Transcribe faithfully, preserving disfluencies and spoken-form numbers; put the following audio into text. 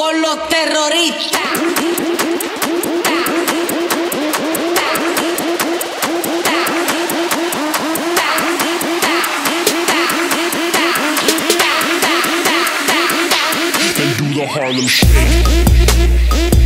con los terroristas. And do the Harlem Shake.